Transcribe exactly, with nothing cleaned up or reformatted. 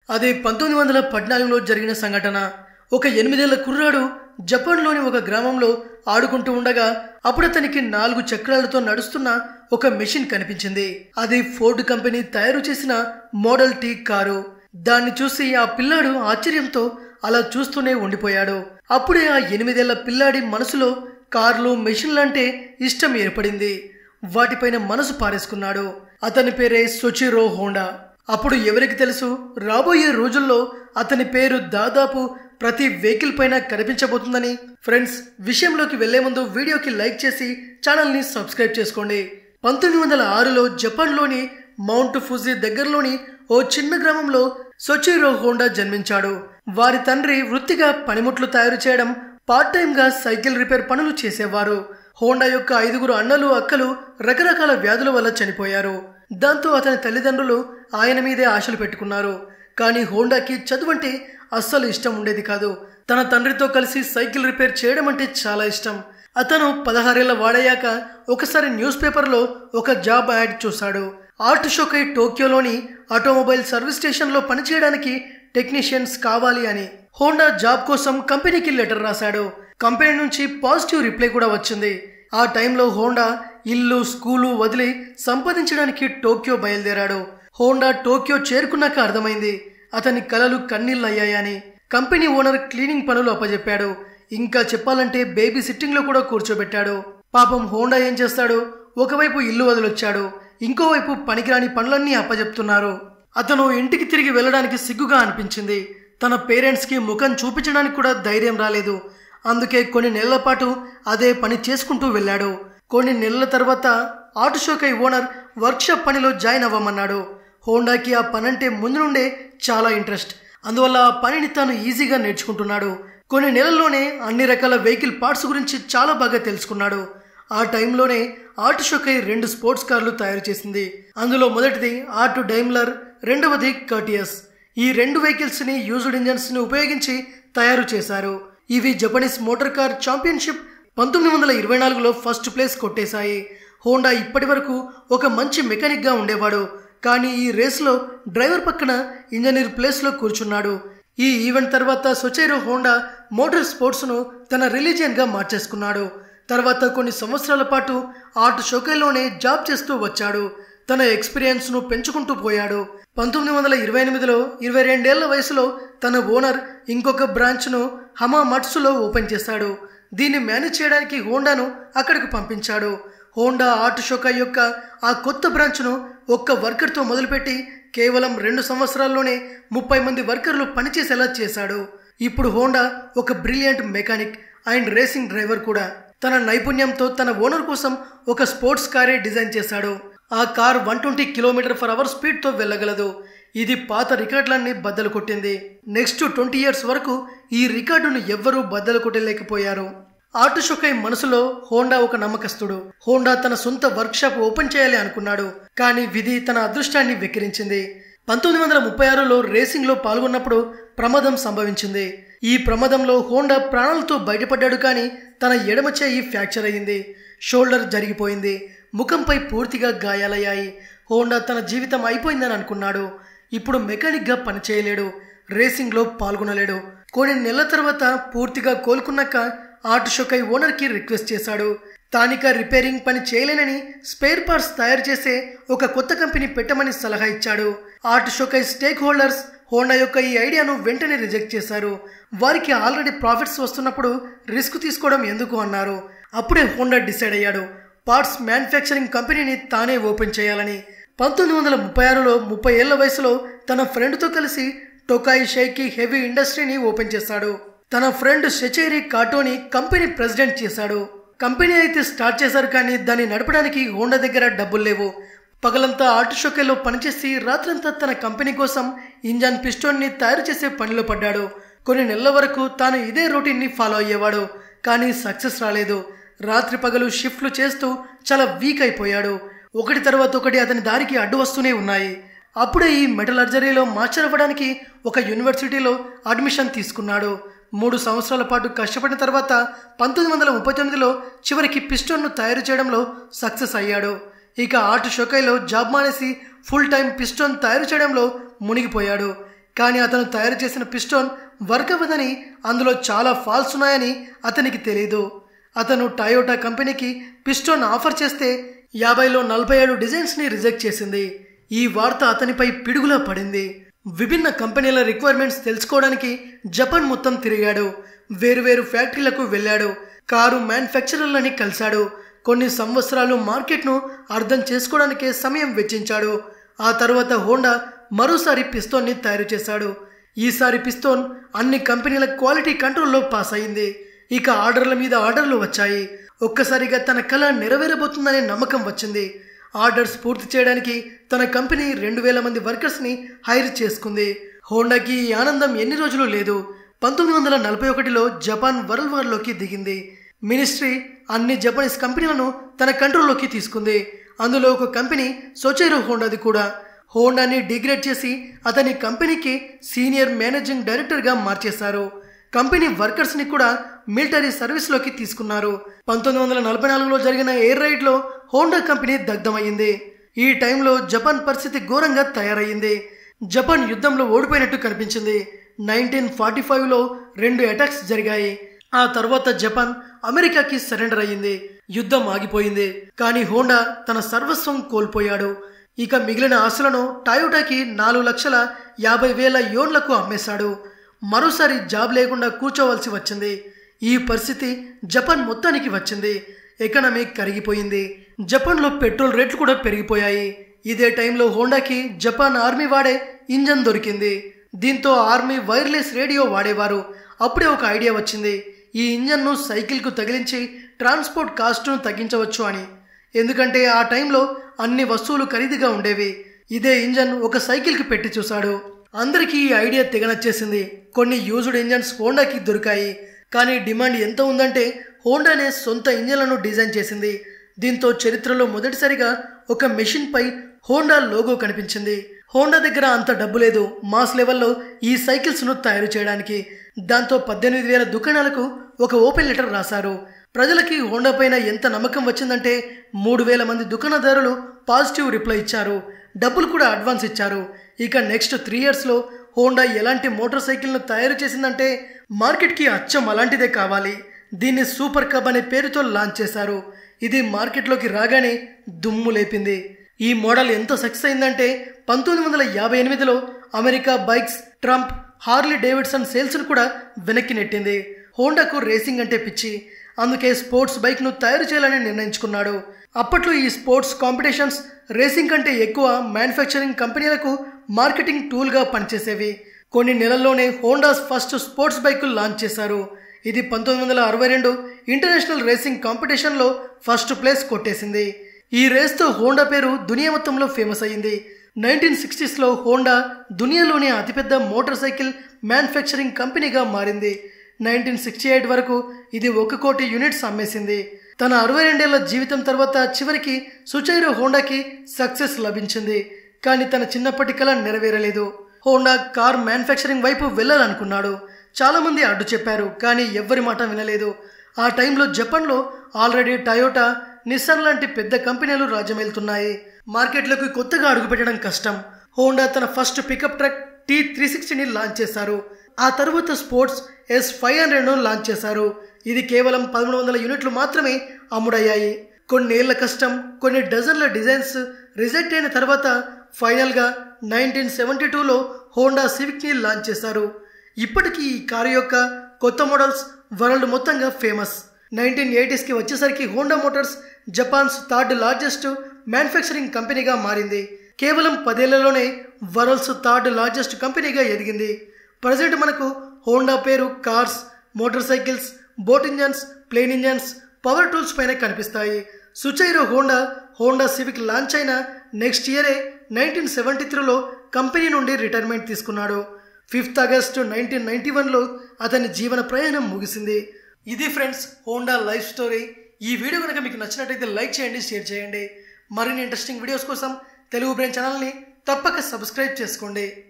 అది పంతొమ్మిది వందల పద్నాలుగులో జరిగిన సంఘటన. ఒక ఎనిమిదేళ్ల కుర్రాడు జపాన్లోని ఒక గ్రామంలో ఆడుకుంటూ ఉండగా అప్పుడు అతనికి నాలుగు చక్రాలతో నడుస్తున్న ఒక మెషిన్ కనిపించింది. అది ఫోర్డ్ కంపెనీ తయారు చేసిన మోడల్ టీ కారు. దాన్ని చూసి ఆ పిల్లాడు ఆశ్చర్యంతో అలా చూస్తూనే ఉండిపోయాడు. అప్పుడే ఆ ఎనిమిదేళ్ల పిల్లాడి మనసులో కార్లు, మెషిన్లంటే ఇష్టం ఏర్పడింది. వాటిపైన మనసు పారేసుకున్నాడు. అతని పేరే సోచిరో హోండా. అప్పుడు ఎవరికి తెలుసు, రాబోయే రోజుల్లో అతని పేరు దాదాపు ప్రతి వెహికల్ పైన కనిపించబోతుందని. ఫ్రెండ్స్, విషయంలోకి వెళ్లే ముందు వీడియోకి లైక్ చేసి ఛానల్ని సబ్స్క్రైబ్ చేసుకోండి. పంతొమ్మిది వందల ఆరులో జపాన్లోని మౌంట్ ఫుజీ దగ్గరలోని ఓ చిన్న గ్రామంలో సోచిరో హోండా జన్మించాడు. వారి తండ్రి వృత్తిగా పనిముట్లు తయారు చేయడం, పార్ట్ టైం గా సైకిల్ రిపేర్ పనులు చేసేవారు. హోండా యొక్క ఐదుగురు అన్నలు, అక్కలు రకరకాల వ్యాధుల వల్ల చనిపోయారు. దాంతో అతని తల్లిదండ్రులు ఆయన మీదే ఆశలు పెట్టుకున్నారు. కానీ హోండాకి చదువంటే అస్సలు ఇష్టం ఉండేది కాదు. తన తండ్రితో కలిసి సైకిల్ రిపేర్ చేయడం అంటే చాలా ఇష్టం. అతను పదహారేళ్ల వాడయ్యాక ఒకసారి న్యూస్ పేపర్లో ఒక జాబ్ యాడ్ చూశాడు. ఆర్ట్ షోకై టోక్యోలోని ఆటోమొబైల్ సర్వీస్ స్టేషన్లో పనిచేయడానికి టెక్నీషియన్స్ కావాలి అని. హోండా జాబ్ కోసం కంపెనీకి లెటర్ రాశాడు. కంపెనీ నుంచి పాజిటివ్ రిప్లై కూడా వచ్చింది. ఆ టైంలో హోండా ఇల్లు, స్కూలు వదిలి సంపాదించడానికి టోక్యో బయలుదేరాడు. హోండా టోక్యో చేరుకున్నాక అర్థమైంది అతని కలలు కన్నీళ్ళయ్యాయని. కంపెనీ ఓనర్ క్లీనింగ్ పనులు అప్పజెప్పాడు. ఇంకా చెప్పాలంటే బేబీ సిట్టింగ్ లో కూడా కూర్చోబెట్టాడు. పాపం హోండా ఏం చేస్తాడు, ఒకవైపు ఇల్లు వదిలొచ్చాడు, ఇంకోవైపు పనికిరాని పనులన్నీ అప్పజెప్తున్నారు. అతను ఇంటికి తిరిగి వెళ్ళడానికి సిగ్గుగా అనిపించింది. తన పేరెంట్స్ కి ముఖం చూపించడానికి కూడా ధైర్యం రాలేదు. అందుకే కొన్ని నెలల పాటు అదే పని చేసుకుంటూ వెళ్ళాడు. కొన్ని నెలల తర్వాత ఆటో షోకై ఓనర్ వర్క్షాప్ పనిలో జాయిన్ అవ్వమన్నాడు. హోండాకి ఆ పని అంటే ముందు నుండే చాలా ఇంట్రెస్ట్. అందువల్ల ఆ పనిని తాను ఈజీగా నేర్చుకుంటున్నాడు. కొన్ని నెలల్లోనే అన్ని రకాల వెహికల్ పార్ట్స్ గురించి చాలా బాగా తెలుసుకున్నాడు. ఆ టైంలోనే ఆటో షోకై రెండు స్పోర్ట్స్ కార్లు తయారు చేసింది. అందులో మొదటిది ఆటో డైమ్లర్, రెండవది కర్టియస్. ఈ రెండు వెహికల్స్ ని యూజ్డ్ ఇంజన్స్ ని ఉపయోగించి తయారు చేశారు. ఇవి జపనీస్ మోటార్ కార్ ఛాంపియన్షిప్ పంతొమ్మిది వందల ఇరవై నాలుగులో ఫస్ట్ ప్లేస్ కొట్టేశాయి. హోండా ఇప్పటి వరకు ఒక మంచి మెకానిక్ గా ఉండేవాడు. కానీ ఈ రేస్లో డ్రైవర్ పక్కన ఇంజనీర్ ప్లేస్లో కూర్చున్నాడు. ఈ ఈవెంట్ తర్వాత సోచిరో హోండా మోటార్ స్పోర్ట్స్ను తన రిలీజియన్గా మార్చేసుకున్నాడు. తర్వాత కొన్ని సంవత్సరాల పాటు ఆర్ట్ షోకైలోనే జాబ్ చేస్తూ వచ్చాడు. తన ఎక్స్పీరియన్స్ను పెంచుకుంటూ పోయాడు. పంతొమ్మిది వందల ఇరవై ఎనిమిదిలో ఇరవై రెండేళ్ల వయసులో తన ఓనర్ ఇంకొక బ్రాంచ్ను హమామట్సులో ఓపెన్ చేశాడు. దీన్ని మేనేజ్ చేయడానికి హోండాను అక్కడికి పంపించాడు. హోండా ఆర్ట్ షోకై యొక్క ఆ కొత్త బ్రాంచ్ను ఒక్క వర్కర్తో మొదలుపెట్టి కేవలం రెండు సంవత్సరాల్లోనే ముప్పై మంది వర్కర్లు పనిచేసేలా చేశాడు. ఇప్పుడు హోండా ఒక brilliant mechanic and racing driver కూడా. తన నైపుణ్యంతో తన ఓనర్ కోసం ఒక స్పోర్ట్స్ కారే డిజైన్ చేశాడు. ఆ car one twenty kilometre for hour స్పీడ్తో వెళ్ళగలదు. ఇది పాత రికార్డులన్నీ బద్దలు కొట్టింది. నెక్స్ట్ ట్వంటీ ఇయర్స్ వరకు ఈ రికార్డును ఎవ్వరూ బద్దలు కొట్టలేకపోయారు. ఆటో షోకై మనసులో హోండా ఒక నమ్మకస్తుడు. హోండా తన సొంత వర్క్షాప్ ఓపెన్ చేయాలి అనుకున్నాడు. కానీ విధి తన అదృష్టాన్ని వెక్కిరించింది. పంతొమ్మిది వందల ముప్పై ఆరులో రేసింగ్ లో పాల్గొన్నప్పుడు ప్రమాదం సంభవించింది. ఈ ప్రమాదంలో హోండా ప్రాణాలతో బయటపడ్డాడు. కానీ తన ఎడమ చేయి ఫ్రాక్చర్ అయ్యింది. షోల్డర్ జరిగిపోయింది. ముఖంపై పూర్తిగా గాయాలయ్యాయి. హోండా తన జీవితం అయిపోయిందని అనుకున్నాడు. ఇప్పుడు మెకానిక్ గా పనిచేయలేడు, రేసింగ్ లో పాల్గొనలేడు. కొన్ని నెలల తర్వాత పూర్తిగా కోలుకున్నాక ఆటో షోకై ఓనర్ కి రిక్వెస్ట్ చేశాడు. తానిక రిపేరింగ్ పని చేయలేనని స్పేర్ పార్ట్స్ తయారు చేసే ఒక కొత్త కంపెనీ పెట్టమని సలహా ఇచ్చాడు. Auto Shokai stakeholders Honda యొక్క ఈ ఐడియాను వెంటనే రిజెక్ట్ చేశారు. వారికి ఆల్రెడీ ప్రాఫిట్స్ వస్తున్నప్పుడు రిస్క్ తీసుకోవడం ఎందుకు అన్నారు. అప్పుడే హోండా డిసైడ్ అయ్యాడు పార్ట్స్ మ్యానుఫ్యాక్చరింగ్ కంపెనీని తానే ఓపెన్ చేయాలని. పంతొమ్మిది వందల ముప్పై ఆరులో ముప్పై ఏళ్ల వయసులో తన ఫ్రెండ్తో కలిసి టోకాయి షైకి హెవీ ఇండస్ట్రీని ఓపెన్ చేశాడు. తన ఫ్రెండ్ షెచేరి కాటోని కంపెనీ ప్రెసిడెంట్ చేశాడు. కంపెనీ అయితే స్టార్ట్ చేశారు, కానీ దాన్ని నడపడానికి హోండా దగ్గర డబ్బులు లేవు. పగలంతా ఆటో షోకైలో పనిచేసి రాత్రంతా తన కంపెనీ కోసం ఇంజన్ పిస్టోన్ని తయారు చేసే పనిలో పడ్డాడు. కొన్ని నెలల వరకు తాను ఇదే రొటీన్ని ఫాలో అయ్యేవాడు. కానీ సక్సెస్ రాలేదు. రాత్రి పగలు షిఫ్ట్లు చేస్తూ చాలా వీక్ అయిపోయాడు. ఒకటి తర్వాత ఒకటి అతని దారికి అడ్డు వస్తూనే ఉన్నాయి. అప్పుడే ఈ మెటలర్జరీలో మాస్టర్ అవ్వడానికి ఒక యూనివర్సిటీలో అడ్మిషన్ తీసుకున్నాడు. మూడు సంవత్సరాల పాటు కష్టపడిన తర్వాత పంతొమ్మిది వందల ముప్పై తొమ్మిదిలో చివరికి పిస్టోన్ను తయారు చేయడంలో సక్సెస్ అయ్యాడు. ఇక ఆటో షోకైలో జాబ్ మానేసి ఫుల్ టైం పిస్టోన్ తయారు చేయడంలో మునిగిపోయాడు. కానీ అతను తయారు చేసిన పిస్టోన్ వర్క్ అవ్వదని, అందులో చాలా ఫాల్స్ ఉన్నాయని అతనికి తెలియదు. అతను టయోటా కంపెనీకి పిస్టోన్ ఆఫర్ చేస్తే యాభైలో నలభై ఏడు డిజైన్స్ని రిజెక్ట్ చేసింది. ఈ వార్త అతనిపై పిడుగులా పడింది. విభిన్న కంపెనీల రిక్వైర్మెంట్స్ తెలుసుకోవడానికి జపాన్ మొత్తం తిరిగాడు. వేరువేరు ఫ్యాక్టరీలకు వెళ్ళాడు. కారు మ్యానుఫ్యాక్చరర్లని కలిశాడు. కొన్ని సంవత్సరాలు మార్కెట్ను అర్థం చేసుకోవడానికే సమయం వెచ్చించాడు. ఆ తర్వాత హోండా మరోసారి పిస్తోన్ని తయారు చేశాడు. ఈసారి పిస్తోన్ అన్ని కంపెనీల క్వాలిటీ కంట్రోల్లో పాస్ అయింది. ఇక ఆర్డర్ల మీద ఆర్డర్లు వచ్చాయి. ఒక్కసారిగా తన కళ నెరవేరబోతుందనే నమ్మకం వచ్చింది. ఆర్డర్స్ పూర్తి చేయడానికి తన కంపెనీ రెండు వేల మంది వర్కర్స్ని హైర్ చేసుకుంది. హోండాకి ఈ ఆనందం ఎన్ని రోజులు లేదు. పంతొమ్మిది వందల నలభై ఒకటిలో జపాన్ వరల్డ్ వార్లోకి దిగింది. మినిస్ట్రీ అన్ని జపనీస్ కంపెనీలను తన కంట్రోల్లోకి తీసుకుంది. అందులో ఒక కంపెనీ సొచైరో హోండాది కూడా. హోండాని డిగ్రేడ్ చేసి అతని కంపెనీకి సీనియర్ మేనేజింగ్ డైరెక్టర్గా మార్చేశారు. కంపెనీ వర్కర్స్ని కూడా మిలిటరీ సర్వీస్లోకి తీసుకున్నారు. పంతొమ్మిది వందల నలభై నాలుగులో జరిగిన ఎయిర్ రైడ్లో హోండా కంపెనీ దగ్ధమయ్యింది. ఈ టైంలో జపాన్ పరిస్థితి ఘోరంగా తయారయ్యింది. జపాన్ యుద్ధంలో ఓడిపోయినట్టు కనిపించింది. నైన్టీన్ ఫార్టీ ఫైవ్లో రెండు అటాక్స్ జరిగాయి. ఆ తర్వాత జపాన్ అమెరికాకి సరెండర్ అయ్యింది. యుద్ధం ఆగిపోయింది. కానీ హోండా తన సర్వస్వం కోల్పోయాడు. ఇక మిగిలిన ఆశలను టయోటాకి నాలుగు లక్షల యాభై వేల యోన్లకు అమ్మేశాడు. మరోసారి జాబ్ లేకుండా కూర్చోవలసి వచ్చింది. ఈ పరిస్థితి జపాన్ మొత్తానికి వచ్చింది. ఎకనమీ కరిగిపోయింది. జపాన్లో పెట్రోల్ రేట్లు కూడా పెరిగిపోయాయి. ఇదే టైంలో హోండాకి జపాన్ ఆర్మీ వాడే ఇంజన్ దొరికింది. దీంతో ఆర్మీ వైర్లెస్ రేడియో వాడేవారు. అప్పుడే ఒక ఐడియా వచ్చింది. ఈ ఇంజన్ను సైకిల్కు తగిలించి ట్రాన్స్పోర్ట్ కాస్ట్ను తగ్గించవచ్చు అని. ఎందుకంటే ఆ టైంలో అన్ని వస్తువులు ఖరీదుగా ఉండేవి. ఇదే ఇంజన్ ఒక సైకిల్కి పెట్టి చూశాడు. అందరికీ ఈ ఐడియా తెగ నచ్చేసింది. కొన్ని యూజ్డ్ ఇంజన్స్ హోండాకి దొరికాయి. కానీ డిమాండ్ ఎంత ఉందంటే హోండానే సొంత ఇంజన్లను డిజైన్ చేసింది. దీంతో చరిత్రలో మొదటిసారిగా ఒక మెషిన్పై హోండా లోగో కనిపించింది. హోండా దగ్గర అంత డబ్బు లేదు మాస్ లెవెల్లో ఈ సైకిల్స్ను తయారు చేయడానికి. దాంతో పద్దెనిమిది వేల దుకాణాలకు ఒక ఓపెన్ లెటర్ రాశారు. ప్రజలకి హోండా పైన ఎంత నమ్మకం వచ్చిందంటే మూడు వేల మంది దుకాణదారులు పాజిటివ్ రిప్లై ఇచ్చారు. డబ్బులు కూడా అడ్వాన్స్ ఇచ్చారు. ఇక నెక్స్ట్ త్రీ ఇయర్స్లో హోండా ఎలాంటి మోటార్ సైకిల్ను తయారు చేసిందంటే మార్కెట్కి అచ్చం అలాంటిదే కావాలి. దీన్ని సూపర్ కబ్ అనే పేరుతో లాంచ్ చేశారు. ఇది మార్కెట్లోకి రాగానే దుమ్ము లేపింది. ఈ మోడల్ ఎంత సక్సెస్ అయిందంటే పంతొమ్మిది వందల యాభై ఎనిమిదిలో America bikes, Trump, Harley Davidson సేల్స్ను కూడా వెనక్కి నెట్టింది. హోండాకు రేసింగ్ అంటే పిచ్చి. అందుకే స్పోర్ట్స్ బైక్ను తయారు చేయాలని నిర్ణయించుకున్నాడు. అప్పట్లో ఈ స్పోర్ట్స్ కాంపిటీషన్స్ రేసింగ్ కంటే ఎక్కువ మ్యానుఫ్యాక్చరింగ్ కంపెనీలకు మార్కెటింగ్ టూల్గా పనిచేసేవి. కొన్ని నెలల్లోనే హోండాస్ ఫస్ట్ స్పోర్ట్స్ బైకులు లాంచ్ చేశారు. ఇది పంతొమ్మిది వందల అరవై రెండు ఇంటర్నేషనల్ రేసింగ్ కాంపిటీషన్లో ఫస్ట్ ప్లేస్ కొట్టేసింది. ఈ రేస్తో హోండా పేరు దునియా మొత్తంలో ఫేమస్ అయ్యింది. నైన్టీన్ సిక్స్టీస్లో హోండా దునియాలోనే అతిపెద్ద మోటార్ సైకిల్ మ్యానుఫ్యాక్చరింగ్ కంపెనీగా మారింది. నైన్టీన్ సిక్స్టీ ఎయిట్ వరకు ఇది ఒక కోటి యూనిట్స్ అమ్మేసింది. తన అరవై రెండేళ్ల జీవితం తర్వాత చివరికి సుచైరో హోండాకి సక్సెస్ లభించింది. కానీ తన చిన్నప్పటి కల నెరవేరలేదు. హోండా కార్ మ్యానుఫ్యాక్చరింగ్ వైపు వెళ్ళాలనుకున్నాడు. చాలామంది అడ్డు చెప్పారు, కానీ ఎవ్వరి మాట వినలేదు. ఆ టైంలో జపాన్లో ఆల్రెడీ టయోటా, నిస్సాన్ లాంటి పెద్ద కంపెనీలు రాజ్యమేలుతున్నాయి. మార్కెట్లోకి కొత్తగా అడుగుపెట్టడం కష్టం. హోండా తన first pickup truck T three సిక్స్టీని లాంచ్ చేశారు. ఆ తర్వాత స్పోర్ట్స్ ఎస్ ఫైవ్ హండ్రెడ్ను లాంచ్ చేశారు. ఇది కేవలం పదమూడు వందల యూనిట్లు మాత్రమే అమ్ముడయ్యాయి. కొన్నేళ్ల కష్టం, కొన్ని డజన్ల డిజైన్స్ రిజెక్ట్ అయిన తర్వాత ఫైనల్గా నైన్టీన్ సెవెంటీ టూలో హోండా సివిక్ని లాంచ్ చేశారు. ఇప్పటికీ ఈ కారు యొక్క కొత్త మోడల్స్ వరల్డ్ మొత్తంగా ఫేమస్. నైన్టీన్ ఎయిటీస్కి వచ్చేసరికి Honda motors Japan's third largest manufacturing కంపెనీగా మారింది. కేవలం పదేళ్లలోనే వరల్డ్స్ థర్డ్ లార్జెస్ట్ కంపెనీగా ఎదిగింది. ప్రజెంట్ మనకు హోండా పేరు cars, motorcycles, boat engines, plane engines, power tools పైన కనిపిస్తాయి. Soichiro Honda Honda Civic launch అయిన నెక్స్ట్ ఇయరే నైన్టీన్ సెవెంటీ త్రీలో కంపెనీ నుండి రిటైర్మెంట్ తీసుకున్నాడు. ఫిఫ్త్ ఆగస్టు నైన్టీన్ నైన్టీ వన్లో అతని జీవన ప్రయాణం ముగిసింది. ఇది ఫ్రెండ్స్ హోండా లైఫ్ స్టోరీ. ఈ వీడియో కనుక మీకు నచ్చినట్టయితే లైక్ చేయండి, షేర్ చేయండి. మరిన్ని ఇంట్రెస్టింగ్ వీడియోస్ కోసం తెలుగు బ్రెయిన్ ఛానల్ని తప్పక సబ్స్క్రైబ్ చేసుకోండి.